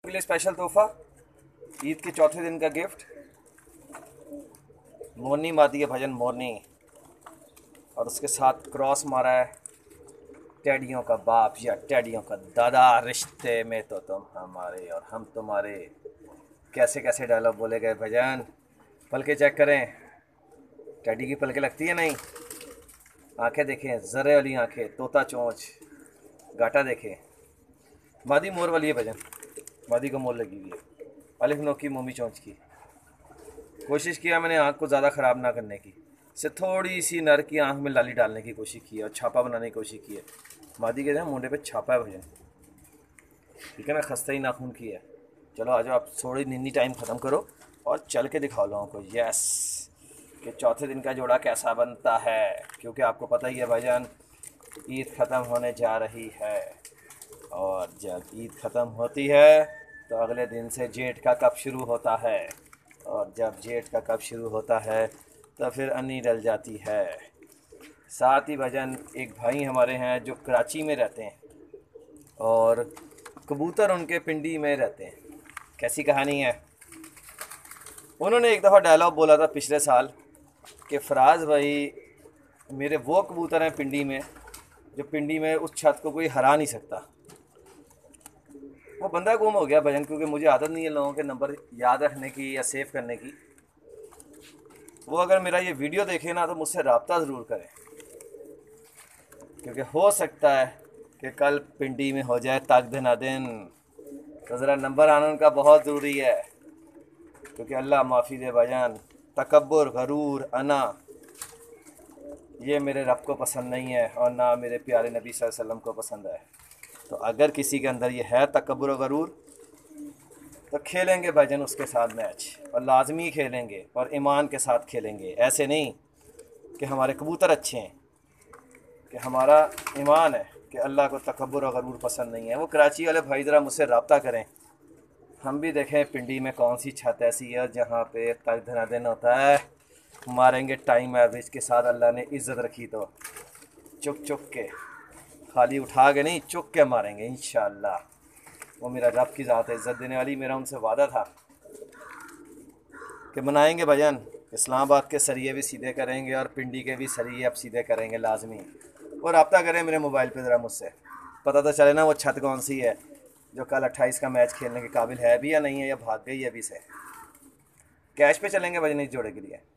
के लिए स्पेशल तोहफा, ईद के चौथे दिन का गिफ्ट। मोरनी मादी है भजन, मोरनी। और उसके साथ क्रॉस मारा है टैडियों का बाप या टैडियों का दादा, रिश्ते में तो तुम हमारे और हम तुम्हारे। कैसे कैसे डायलॉग बोले गए भजन। पलके चेक करें, टैडी की पलके लगती है नहीं। आंखें देखें, जर्रे वाली आंखें, तोता चोंच, गाटा देखें। मादी मोर वाली है भजन, मादी को मोर लगी हुई है। अलिफ नोकी मोमी चोंच की। कोशिश किया मैंने आँख को ज़्यादा ख़राब ना करने की, से थोड़ी सी नर की आँख में लाली डालने की कोशिश की है और छापा बनाने की कोशिश की है। मादी के जो मुंडे पे छापा है भजन, ठीक है ना, खस्ता ही नाखून की है। चलो आ जाओ, आप थोड़ी निन्नी टाइम ख़त्म करो और चल के दिखाओ लोगों को यस कि चौथे दिन का जोड़ा कैसा बनता है। क्योंकि आपको पता ही है भाईजान, ईद ख़त्म होने जा रही है और जब ईद ख़त्म होती है तो अगले दिन से जेठ का कब शुरू होता है, और जब जेठ का कब शुरू होता है तो फिर अन्नी डल जाती है। साथ ही भजन एक भाई हमारे हैं जो कराची में रहते हैं और कबूतर उनके पिंडी में रहते हैं। कैसी कहानी है, उन्होंने एक दफ़ा डायलॉग बोला था पिछले साल कि फराज भाई मेरे वो कबूतर हैं पिंडी में जो पिंडी में उस छत को कोई हरा नहीं सकता। वो बंदा गुम हो गया भजन, क्योंकि मुझे आदत नहीं है लोगों के नंबर याद रखने की या सेव करने की। वो अगर मेरा ये वीडियो देखे ना तो मुझसे रब्ता ज़रूर करें, क्योंकि हो सकता है कि कल पिंडी में हो जाए तक दिन दिन। तो ज़रा नंबर आना उनका बहुत ज़रूरी है, क्योंकि अल्लाह माफ़ी दे भजन, तकब्बुर, गरूर, अना, ये मेरे रब को पसंद नहीं है और ना मेरे प्यारे नबी सल्लल्लाहु अलैहि वसल्लम को पसंद है। तो अगर किसी के अंदर ये है तकब्बुर और गरूर तो खेलेंगे भजन उसके साथ मैच, और लाजमी खेलेंगे और ईमान के साथ खेलेंगे। ऐसे नहीं कि हमारे कबूतर अच्छे हैं, कि हमारा ईमान है कि अल्लाह को तकब्बुर और गरूर पसंद नहीं है। वो कराची वाले भाई ज़रा मुझसे रब्ता करें, हम भी देखें पिंडी में कौन सी छत ऐसी है जहाँ पे तक दिन होता है। मारेंगे टाइम एवरेज के साथ, अल्लाह ने इज़्ज़त रखी तो चुक चुक के, खाली उठा के नहीं, चुक के मारेंगे इंशाअल्लाह। वो मेरा रब की ज़ात है इज़्ज़त देने वाली। मेरा उनसे वादा था कि मनाएंगे भजन, इस्लामाबाद के सरिये भी सीधे करेंगे और पिंडी के भी सरिये अब सीधे करेंगे लाजमी। वो रब्ता करें मेरे मोबाइल पे ज़रा मुझसे, पता तो चले ना वो छत कौन सी है जो कल 28 का मैच खेलने के काबिल है भी या नहीं है, या भाग गई है अभी से। कैश पे चलेंगे भजन इस जोड़े के लिए।